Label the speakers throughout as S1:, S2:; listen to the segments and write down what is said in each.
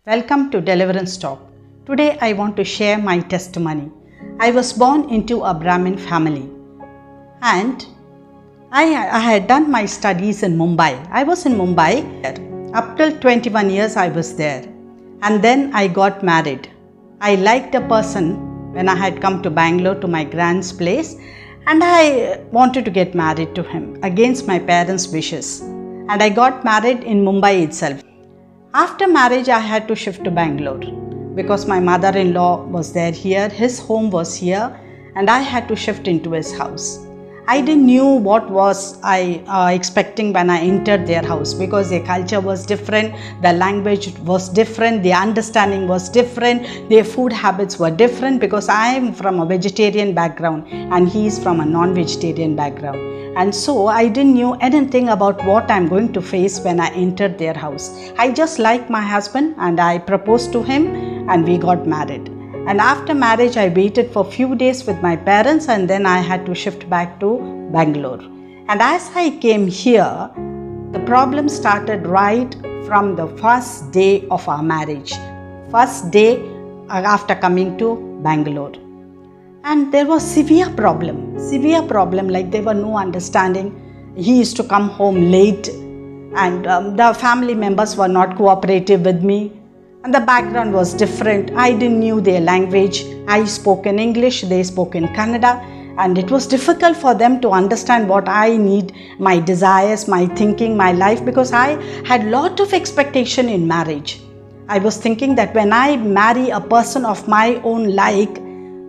S1: Welcome to Deliverance Talk. Today I want to share my testimony. I was born into a Brahmin family and I had done my studies in Mumbai. I was in Mumbai. Up till 21 years I was there. And then I got married. I liked a person when I had come to Bangalore to my grand's place, and I wanted to get married to him against my parents' wishes. And I got married in Mumbai itself. After marriage, I had to shift to Bangalore because my mother-in-law was there here, his home was here, and I had to shift into his house. I didn't knew what was I expecting when I entered their house, because their culture was different, the language was different, the understanding was different, their food habits were different, because I am from a vegetarian background and he is from a non-vegetarian background. And so I didn't knew anything about what I'm going to face when I entered their house. I just liked my husband and I proposed to him and we got married. And after marriage, I waited for a few days with my parents and then I had to shift back to Bangalore. And as I came here, the problem started right from the first day of our marriage. First day after coming to Bangalore. And there was severe problem, like there were no understanding. He used to come home late and the family members were not cooperative with me. And the background was different. I didn't knew their language. I spoke in English, they spoke in Kannada. And it was difficult for them to understand what I need, my desires, my thinking, my life, because I had lot of expectation in marriage. I was thinking that when I marry a person of my own liking,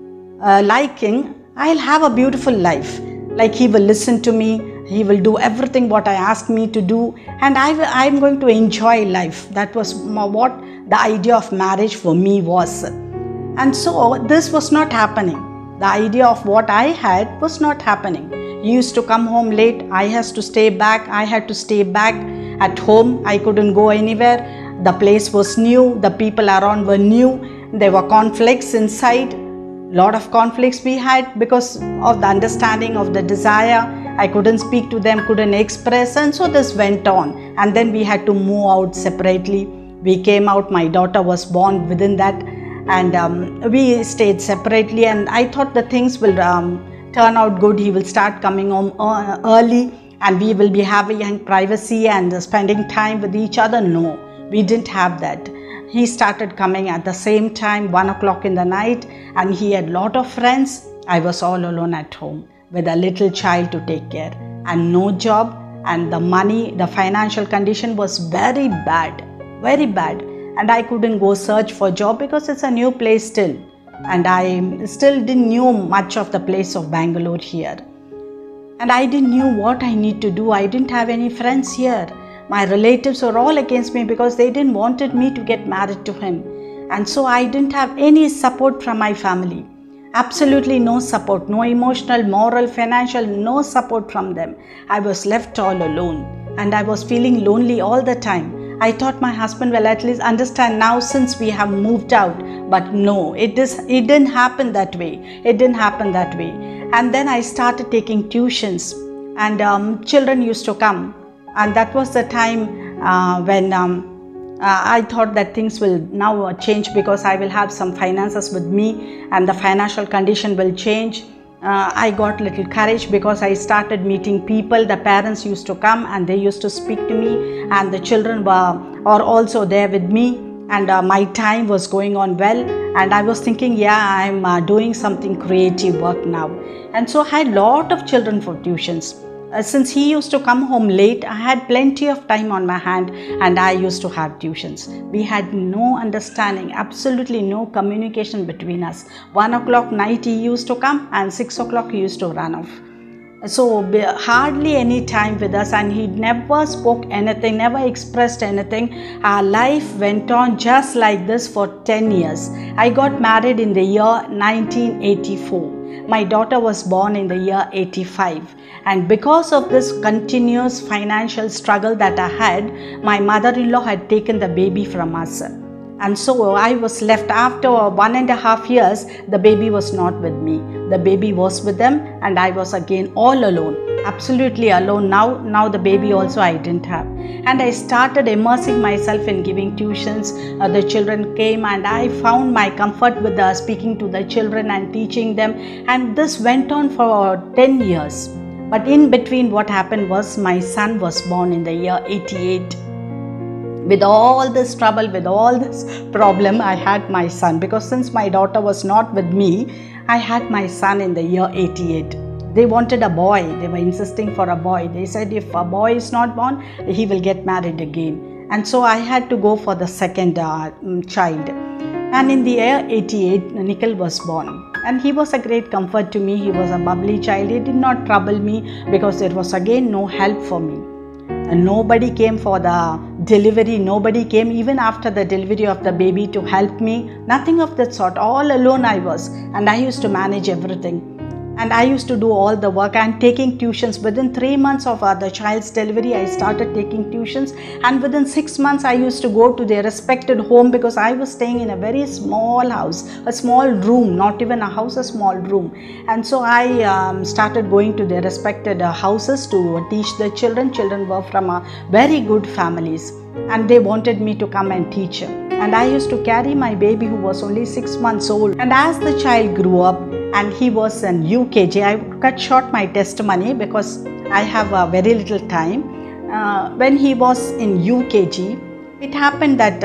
S1: I'll have a beautiful life. Like he will listen to me, he will do everything what I ask me to do, and I'm going to enjoy life. That was what the idea of marriage for me was. And so this was not happening. The idea of what I had was not happening. He used to come home late, I had to stay back at home. I couldn't go anywhere. The place was new, the people around were new, there were conflicts inside. Lot of conflicts we had because of the understanding of the desire. I couldn't speak to them, couldn't express, and so this went on. And then we had to move out separately. We came out, my daughter was born within that, and we stayed separately, and I thought the things will turn out good. He will start coming home early and we will be having privacy and spending time with each other. No, we didn't have that. He started coming at the same time, 1 o'clock in the night, and he had lot of friends. I was all alone at home with a little child to take care and no job, and the money, the financial condition was very bad, and I couldn't go search for job because it's a new place still, and I still didn't know much of the place of Bangalore here, and I didn't know what I need to do. I didn't have any friends here. My relatives were all against me because they didn't wanted me to get married to him. And so I didn't have any support from my family. Absolutely no support, no emotional, moral, financial, no support from them. I was left all alone and I was feeling lonely all the time. I thought my husband will at least understand now since we have moved out. But no, it didn't happen that way. And then I started taking tuitions, and children used to come. And that was the time when I thought that things will now change because I will have some finances with me and the financial condition will change. I got little courage because I started meeting people. The parents used to come and they used to speak to me, and the children were also there with me, and my time was going on well, and I was thinking, yeah, I'm doing something creative work now. And so I had lot of children for tuitions. Since he used to come home late, I had plenty of time on my hand and I used to have tuitions. We had no understanding, absolutely no communication between us. 1 o'clock night he used to come and 6 o'clock he used to run off. So hardly any time with us, and he never spoke anything, never expressed anything. Our life went on just like this for 10 years. I got married in the year 1984. My daughter was born in the year 85, and because of this continuous financial struggle that I had, my mother-in-law had taken the baby from us. And so I was left after 1.5 years. The baby was not with me. The baby was with them, and I was again all alone, absolutely alone. Now the baby also I didn't have. And I started immersing myself in giving tuitions. The children came, and I found my comfort with speaking to the children and teaching them. And this went on for 10 years. But in between, what happened was my son was born in the year 88. With all this trouble, with all this problem, I had my son, because since my daughter was not with me, I had my son in the year 88. They wanted a boy. They were insisting for a boy. They said if a boy is not born, he will get married again. And so I had to go for the second child. And in the year 88, Nikhil was born. And he was a great comfort to me. He was a bubbly child. He did not trouble me, because there was again no help for me. And nobody came for the delivery. Nobody came even after the delivery of the baby to help me. Nothing of that sort. All alone I was. And I used to manage everything. And I used to do all the work and taking tuitions. Within 3 months of the child's delivery, I started taking tuitions. And within 6 months, I used to go to their respected home, because I was staying in a very small house, a small room, not even a house, a small room. And so I started going to their respected houses to teach the children. Children were from very good families, and they wanted me to come and teach them. And I used to carry my baby, who was only 6 months old. And as the child grew up, and he was in UKG, I cut short my testimony because I have very little time. When he was in UKG, it happened that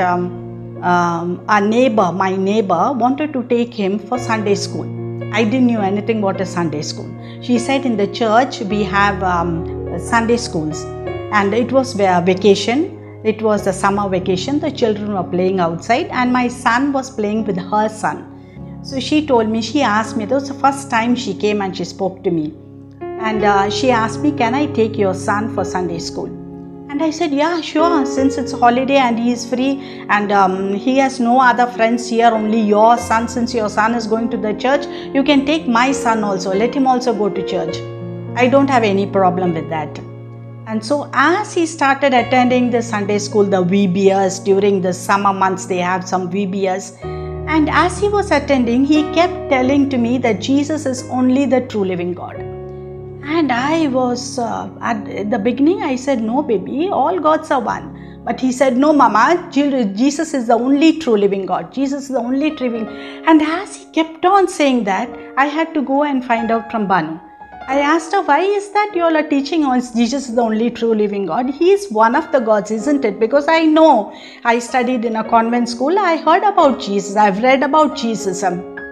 S1: my neighbor wanted to take him for Sunday school. I didn't know anything what is Sunday school. She said in the church we have Sunday schools, and it was vacation. It was the summer vacation. The children were playing outside, and my son was playing with her son. So she told me, she asked me, that was the first time she came and she spoke to me. And she asked me, can I take your son for Sunday school? And I said, yeah, sure, since it's holiday and he is free, and he has no other friends here, only your son. Since your son is going to the church, you can take my son also. Let him also go to church. I don't have any problem with that. And so as he started attending the Sunday school, the VBS, during the summer months, they have some VBS. And as he was attending, he kept telling to me that Jesus is only the true living God. And I was, at the beginning, I said, no, baby, all gods are one. But he said, no, Mama, Jesus is the only true living God. Jesus is the only true living. And as he kept on saying that, I had to go and find out from Banu. I asked her, why is that you all are teaching us Jesus is the only true living God? He is one of the gods, isn't it? Because I know, I studied in a convent school, I heard about Jesus, I've read about Jesus.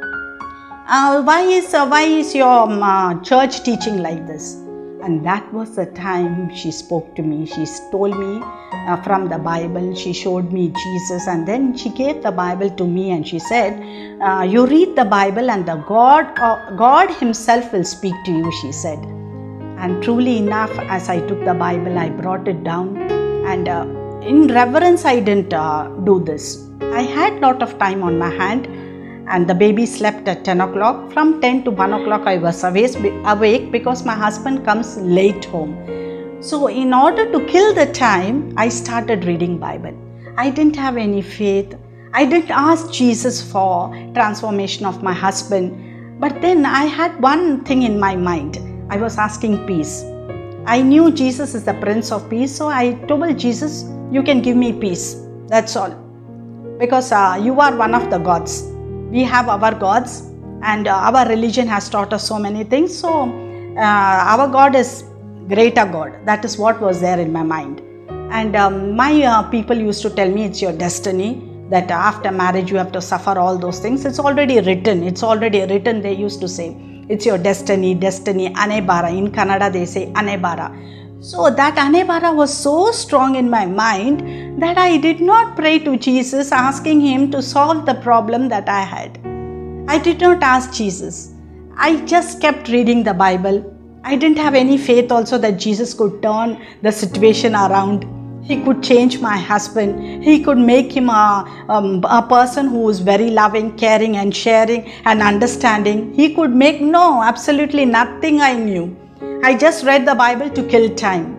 S1: Why is your church teaching like this? And that was the time she spoke to me. She told me from the Bible, she showed me Jesus, and then she gave the Bible to me, and she said, you read the Bible and the God himself will speak to you, she said. And truly enough, as I took the Bible, I brought it down, and in reverence I didn't do this. I had a lot of time on my hand, and the baby slept at 10 o'clock. From 10 to 1 o'clock I was awake because my husband comes late home. So in order to kill the time, I started reading Bible. I didn't have any faith. I didn't ask Jesus for transformation of my husband. But then I had one thing in my mind. I was asking peace. I knew Jesus is the Prince of Peace. So I told Jesus, you can give me peace. That's all. Because you are one of the gods. We have our gods, and our religion has taught us so many things. So our God is greater God. That is what was there in my mind. And my people used to tell me, it's your destiny that after marriage you have to suffer all those things. It's already written. It's already written, they used to say. It's your destiny, anebara. In Kannada they say anebara. So that anebara was so strong in my mind that I did not pray to Jesus asking him to solve the problem that I had. I did not ask Jesus. I just kept reading the Bible. I didn't have any faith also that Jesus could turn the situation around. He could change my husband. He could make him a person who is very loving, caring and sharing and understanding. He could make, no, absolutely nothing I knew. I just read the Bible to kill time.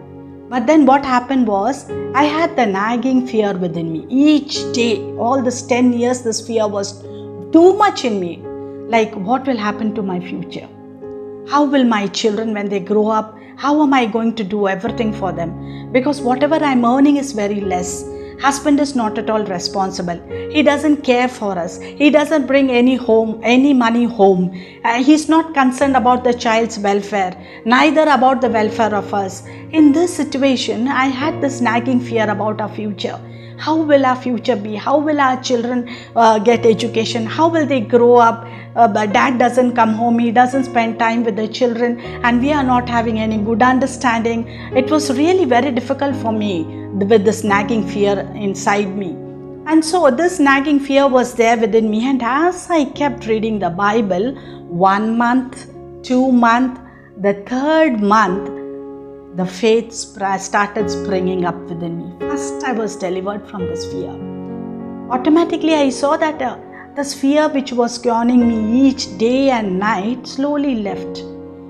S1: But then what happened was, I had the nagging fear within me. Each day, all this 10 years, this fear was too much in me. Like, what will happen to my future? How will my children, when they grow up, how am I going to do everything for them? Because whatever I'm earning is very less. Husband is not at all responsible. He doesn't care for us. He doesn't bring any money home. He's not concerned about the child's welfare, neither about the welfare of us. In this situation, I had this nagging fear about our future. How will our future be? How will our children get education? How will they grow up? But dad doesn't come home. He doesn't spend time with the children, and we are not having any good understanding. It was really very difficult for me with this nagging fear inside me. And so this nagging fear was there within me, and as I kept reading the Bible, 1 month, 2 months, the 3rd month, the faith started springing up within me. First, I was delivered from this fear. Automatically, I saw that this fear which was governing me each day and night slowly left.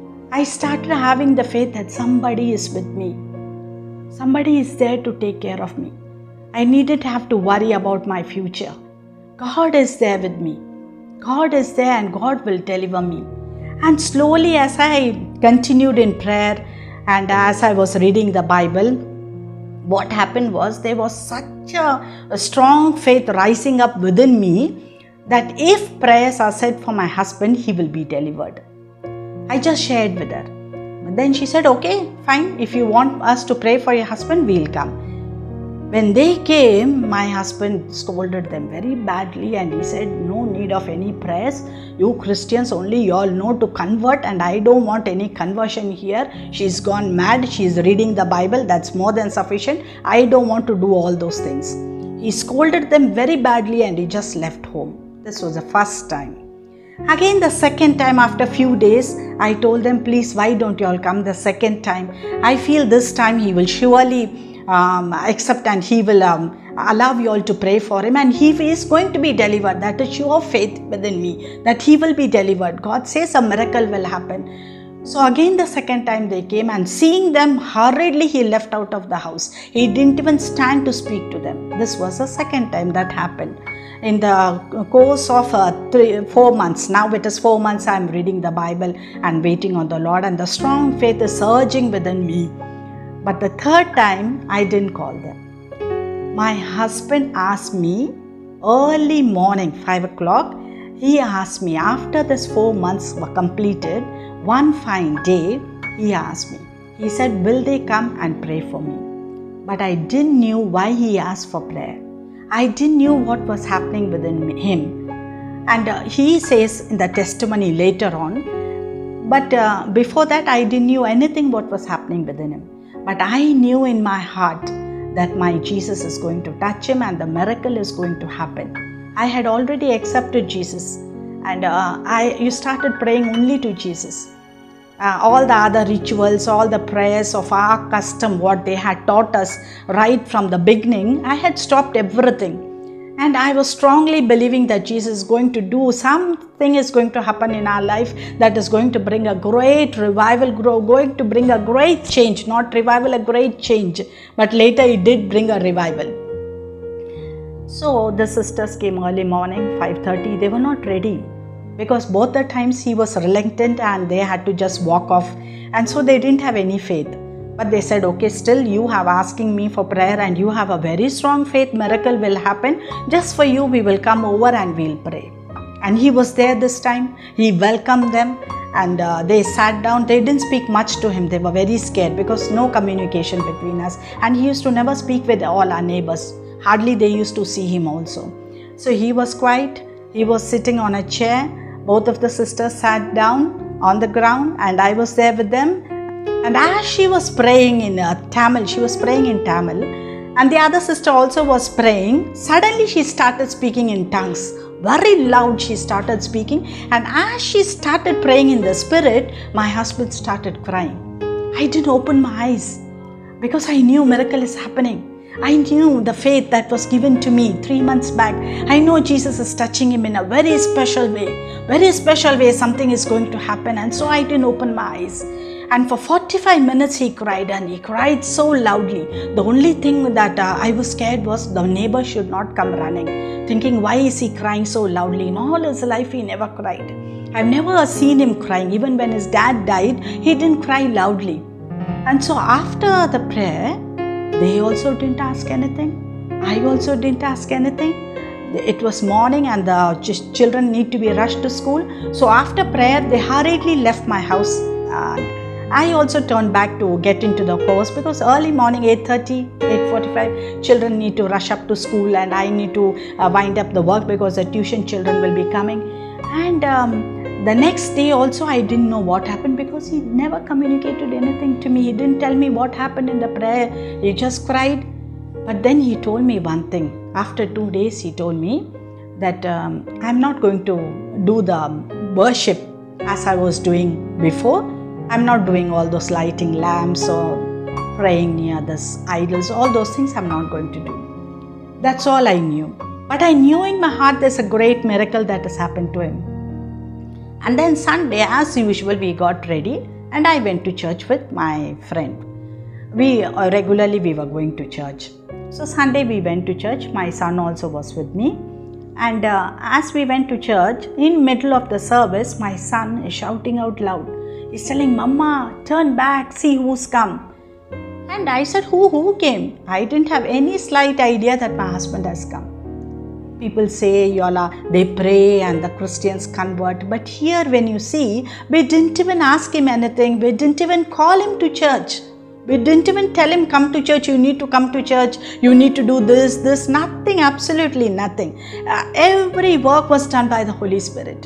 S1: I started having the faith that somebody is with me. Somebody is there to take care of me. I needn't have to worry about my future. God is there with me. God is there and God will deliver me. And slowly, as I continued in prayer and as I was reading the Bible, what happened was, there was such a strong faith rising up within me that if prayers are said for my husband, he will be delivered. I just shared with her. But then she said, okay, fine. If you want us to pray for your husband, we'll come. When they came, my husband scolded them very badly and he said, no need of any prayers. You Christians only, you all know to convert, and I don't want any conversion here. She's gone mad. She's reading the Bible. That's more than sufficient. I don't want to do all those things. He scolded them very badly and he just left home. This was the first time. Again, the second time, after a few days, I told them, please, why don't you all come the second time? I feel this time he will surely accept and he will allow you all to pray for him, and he is going to be delivered. That is your faith within me, that he will be delivered. God says a miracle will happen. So again the second time they came, and seeing them, hurriedly he left out of the house. He didn't even stand to speak to them. This was the second time that happened. In the course of 4 months, now it is 4 months I am reading the Bible and waiting on the Lord, and the strong faith is surging within me. But the third time, I didn't call them. My husband asked me early morning, 5 o'clock, he asked me, after this 4 months were completed, one fine day, he asked me, he said, will they come and pray for me? But I didn't know why he asked for prayer. I didn't know what was happening within him. And he says in the testimony later on, but before that I didn't know anything what was happening within him. But I knew in my heart that my Jesus is going to touch him and the miracle is going to happen. I had already accepted Jesus, and you started praying only to Jesus. All the other rituals, all the prayers of our custom, what they had taught us right from the beginning, I had stopped everything. And I was strongly believing that Jesus is going to do something, is going to happen in our life that is going to bring a great revival, going to bring a great change, not revival, a great change. But later it did bring a revival. So the sisters came early morning, 5:30. They were not ready because both the times he was reluctant and they had to just walk off. And so they didn't have any faith. But they said, okay, still you have asking me for prayer and you have a very strong faith, miracle will happen. Just for you, we will come over and we'll pray. And he was there this time. He welcomed them and they sat down. They didn't speak much to him. They were very scared because no communication between us. And he used to never speak with all our neighbors. Hardly they used to see him also. So he was quiet. He was sitting on a chair. Both of the sisters sat down on the ground and I was there with them. And as she was praying in Tamil, she was praying in Tamil, and the other sister also was praying, suddenly she started speaking in tongues. Very loud she started speaking, and as she started praying in the spirit, my husband started crying. I didn't open my eyes because I knew miracle is happening. I knew the faith that was given to me 3 months back. I know Jesus is touching him in a very special way. Very special way, something is going to happen, and so I didn't open my eyes. And for 45 minutes he cried, and he cried so loudly. The only thing that I was scared was the neighbor should not come running, thinking, why is he crying so loudly? In all his life he never cried. I've never seen him crying. Even when his dad died, he didn't cry loudly. And so after the prayer, they also didn't ask anything. I also didn't ask anything. It was morning and the children need to be rushed to school. So after prayer, they hurriedly left my house. I also turned back to get into the course, because early morning, 8:30, 8:45, children need to rush up to school, and I need to wind up the work because the tuition children will be coming. And the next day also I didn't know what happened, because he never communicated anything to me. He didn't tell me what happened in the prayer. He just cried. But then he told me one thing. After 2 days he told me that I'm not going to do the worship as I was doing before. I'm not doing all those lighting lamps or praying near this idols. All those things I'm not going to do. That's all I knew. But I knew in my heart there's a great miracle that has happened to him. And then Sunday, as usual, we got ready and I went to church with my friend. We were going to church. So Sunday we went to church. My son also was with me. And as we went to church, in middle of the service, my son is shouting out loud. He's telling, Mama, turn back, see who's come. And I said, who came? I didn't have any slight idea that my husband has come. People say, Yola, they pray and the Christians convert. But here when you see, we didn't even ask him anything. We didn't even call him to church. We didn't even tell him, come to church, you need to come to church, you need to do this, nothing, absolutely nothing. Every work was done by the Holy Spirit.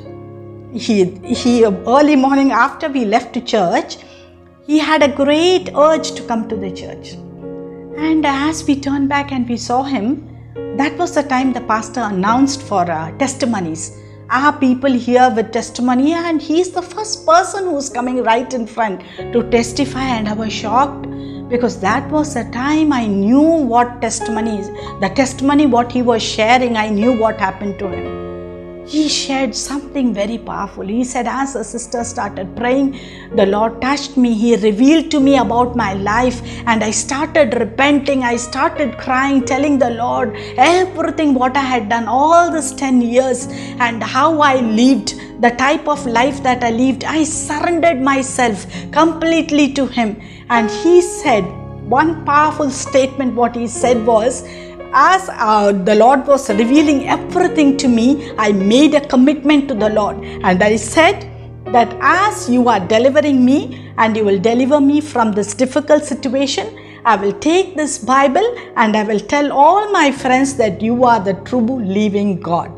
S1: He early morning after we left to church, he had a great urge to come to the church. And as we turned back and we saw him, that was the time the pastor announced for testimonies. People here with testimony, and he's the first person who's coming right in front to testify. And I was shocked, because that was the time I knew what testimony is. The testimony what he was sharing, I knew what happened to him. He shared something very powerful. He said, as the sister started praying, the Lord touched me. He revealed to me about my life, and I started repenting. I started crying, telling the Lord everything what I had done all this 10 years and how I lived, the type of life that I lived. I surrendered myself completely to him. And he said, one powerful statement what he said was, as the Lord was revealing everything to me, I made a commitment to the Lord. And I said that as you are delivering me and you will deliver me from this difficult situation, I will take this Bible and I will tell all my friends that you are the true living God.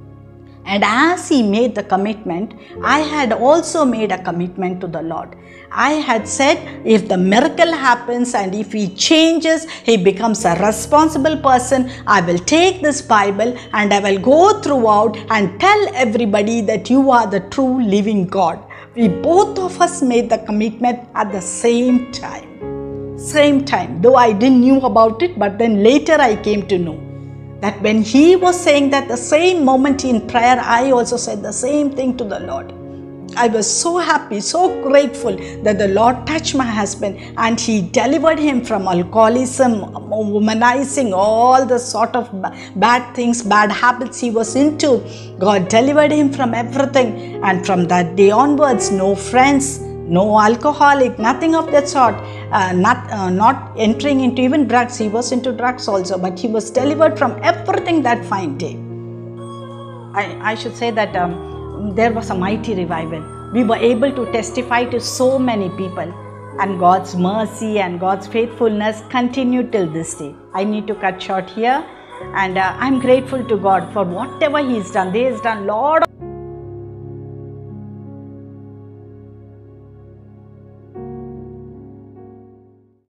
S1: And as he made the commitment, I had also made a commitment to the Lord. I had said, if the miracle happens and if he changes, he becomes a responsible person, I will take this Bible and I will go throughout and tell everybody that you are the true living God. We both of us made the commitment at the same time. Same time. Though I didn't knew about it, but then later I came to know that when he was saying that, the same moment in prayer, I also said the same thing to the Lord. I was so happy, so grateful that the Lord touched my husband and he delivered him from alcoholism, womanizing, all the sort of bad things, bad habits he was into. God delivered him from everything, and from that day onwards, no friends, no alcoholic, nothing of that sort, not entering into even drugs. He was into drugs also, but he was delivered from everything that fine day. I should say that there was a mighty revival. We were able to testify to so many people, and God's mercy and God's faithfulness continued till this day. I need to cut short here, and I'm grateful to God for whatever He's done. He has done a lot of